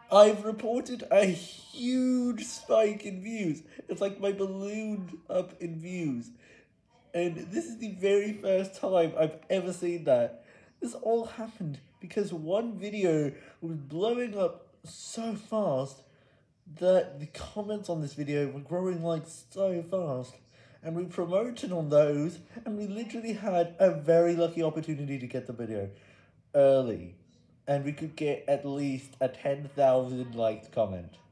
I've reported a huge spike in views. It's like my ballooned up in views. And this is the very first time I've ever seen that. This all happened because one video was blowing up so fast that the comments on this video were growing like so fast. And we promoted on those, and we literally had a very lucky opportunity to get the video early. And we could get at least a 10,000 liked comment.